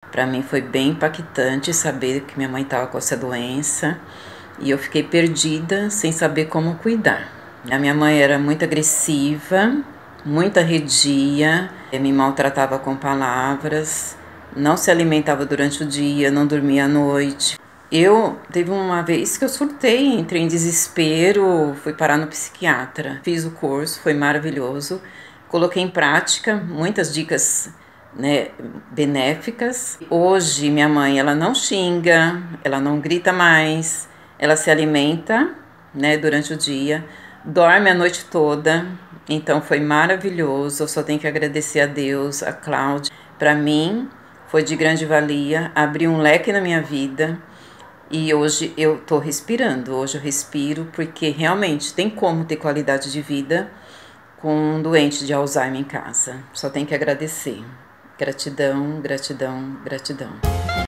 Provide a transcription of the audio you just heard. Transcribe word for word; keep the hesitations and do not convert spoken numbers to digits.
Para mim foi bem impactante saber que minha mãe estava com essa doença e eu fiquei perdida sem saber como cuidar. A minha mãe era muito agressiva, muito arredia, me maltratava com palavras, não se alimentava durante o dia, não dormia à noite. Eu, teve uma vez que eu surtei, entrei em desespero, fui parar no psiquiatra. Fiz o curso, foi maravilhoso. Coloquei em prática muitas dicas, né, benéficas. Hoje, minha mãe, ela não xinga, ela não grita mais, ela se alimenta, né, durante o dia, dorme a noite toda. Então, foi maravilhoso. Eu só tenho que agradecer a Deus, a Cláudia. Para mim, foi de grande valia, abriu um leque na minha vida. E hoje eu tô respirando, hoje eu respiro porque realmente tem como ter qualidade de vida com um doente de Alzheimer em casa. Só tem que agradecer. Gratidão, gratidão, gratidão.